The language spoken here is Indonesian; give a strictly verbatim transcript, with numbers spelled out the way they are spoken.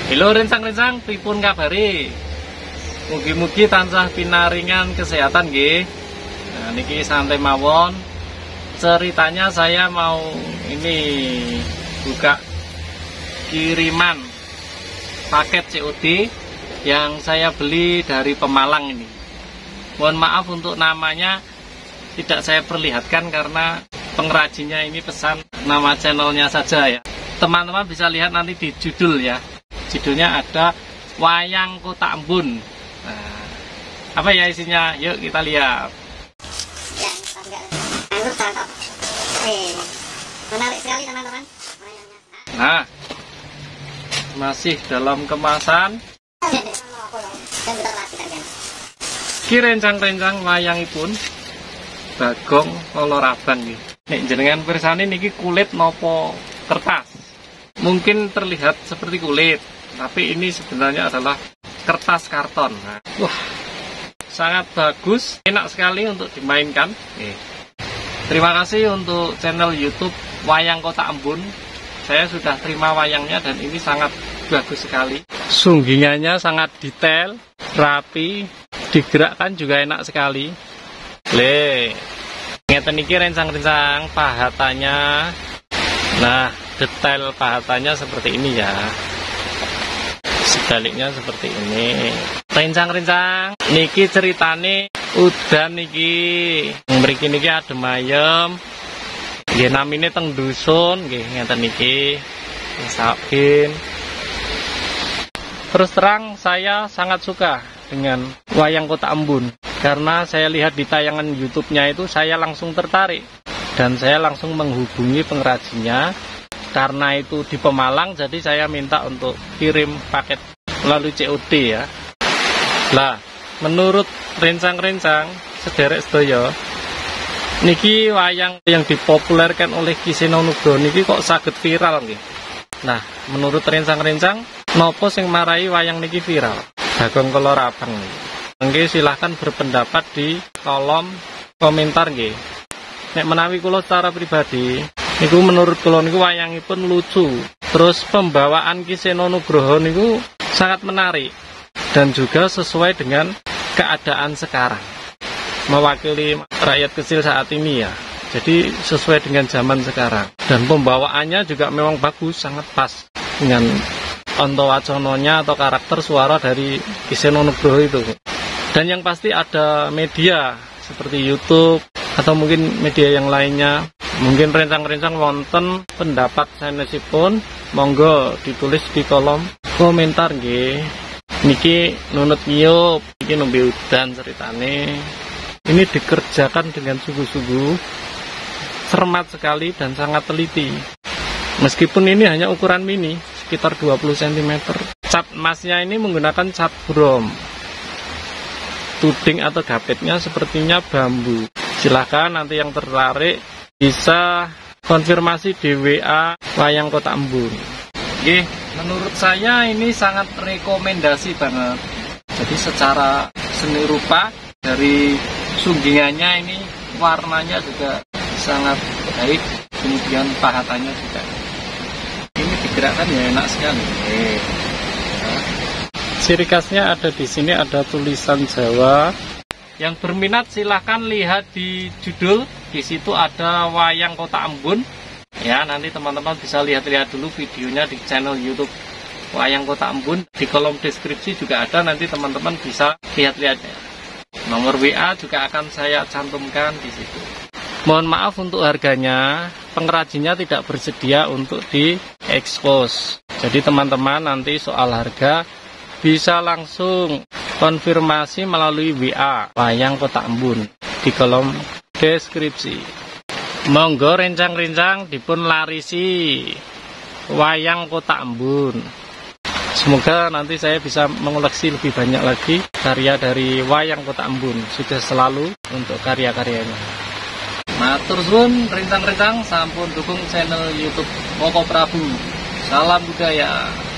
Halo rencang-rencang, pripun kabari? Mugi-mugi tansah pinaringan kesehatan nggih. Nah, niki santai mawon. Ceritanya saya mau ini buka kiriman paket C O D yang saya beli dari Pemalang ini. Mohon maaf untuk namanya tidak saya perlihatkan karena pengrajinnya ini pesan nama channelnya saja ya. Teman-teman bisa lihat nanti di judul ya. Judulnya ada Wayang Kota Embun. Nah, apa ya isinya? Yuk kita lihat. Menarik sekali teman-teman. Nah, masih dalam kemasan. Ki rencang-rencang wayangipun Bagong Kolorabang nggih. Nek jenengan pirsani niki kulit nopo kertas. Mungkin terlihat seperti kulit, tapi ini sebenarnya adalah kertas karton. Nah, wah, sangat bagus, enak sekali untuk dimainkan. Nih. Terima kasih untuk channel YouTube Wayang Kota Embun. Saya sudah terima wayangnya dan ini sangat bagus sekali. Sunggingannya sangat detail, rapi, digerakkan juga enak sekali. Le, ngeten iki rencang-rencang pahatannya. Nah, detail pahatannya seperti ini ya. Sebaliknya seperti ini. Rencang-rencang niki ceritane udan niki. Mriki niki adem ayem. Nggih namine teng dusun nggih ngeten niki. Sakin. Terus terang saya sangat suka dengan Wayang Kota Embun karena saya lihat di tayangan YouTube-nya itu saya langsung tertarik dan saya langsung menghubungi pengrajinnya. Karena itu di Pemalang, jadi saya minta untuk kirim paket melalui C O D ya. Lah, menurut rencang-rencang sederek sedaya, niki wayang yang dipopulerkan oleh Ki Seno Nugroho niki kok saged viral nggih. Nah, menurut rencang-rencang, nopo sing marai wayang niki viral? Bagong Kolorabang. Nggih, silahkan berpendapat di kolom komentar nggih. Nek menawi kula secara pribadi, niku menurut kula niku wayangipun lucu. Terus pembawaan Ki Seno Nugroho niku sangat menarik dan juga sesuai dengan keadaan sekarang. Mewakili rakyat kecil saat ini ya. Jadi sesuai dengan zaman sekarang. Dan pembawaannya juga memang bagus, sangat pas dengan onto wacononya atau karakter suara dari Ki Seno Nugroho itu. Dan yang pasti ada media seperti YouTube atau mungkin media yang lainnya. Mungkin rencang-rencang wonten pendapat sanesipun, monggo ditulis di kolom komentar nggih. Niki nunut ngiyup, niki nembe udan ceritane. Ini dikerjakan dengan sungguh-sungguh, cermat sekali dan sangat teliti. Meskipun ini hanya ukuran mini, sekitar dua puluh sentimeter. Cat emasnya ini menggunakan cat brom. Tuding atau gapetnya sepertinya bambu. Silahkan nanti yang tertarik bisa konfirmasi di W A Wayang Kota Embun. Oke, menurut saya ini sangat rekomendasi banget. Jadi secara seni rupa dari sunggingannya ini warnanya juga sangat baik. Kemudian pahatannya juga. Ini digerakkan ya enak sekali. Eh. Ciri khasnya ada di sini, ada tulisan Jawa. Yang berminat silahkan lihat di judul. Di situ ada Wayang Kota Embun. Ya, nanti teman-teman bisa lihat-lihat dulu videonya di channel YouTube Wayang Kota Embun. Di kolom deskripsi juga ada, nanti teman-teman bisa lihat-lihatnya. Nomor W A juga akan saya cantumkan di situ. Mohon maaf untuk harganya, pengrajinnya tidak bersedia untuk diekspos. Jadi teman-teman nanti soal harga bisa langsung konfirmasi melalui W A Wayang Kota Embun di kolom deskripsi. Monggo rencang-rencang dipun larisi Wayang Kota Embun. Semoga nanti saya bisa mengoleksi lebih banyak lagi karya dari Wayang Kota Embun. Sudah selalu untuk karya-karyanya. Matur suwun rencang-rencang sampun dukung channel YouTube Koko Prabu. Salam budaya.